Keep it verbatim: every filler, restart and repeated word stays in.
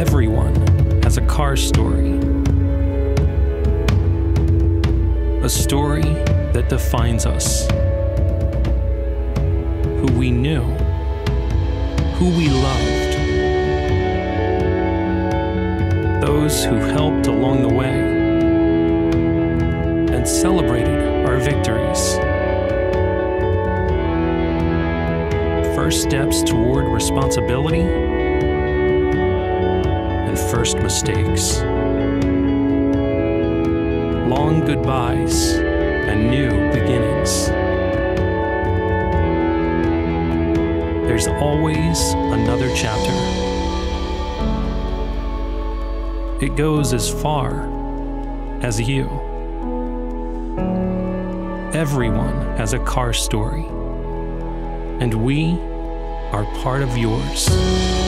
Everyone has a car story. A story that defines us. Who we knew. Who we loved. Those who helped along the way and celebrated our victories. First steps toward responsibility and first mistakes. Long goodbyes and new beginnings. There's always another chapter. It goes as far as you. Everyone has a car story, and we are part of yours.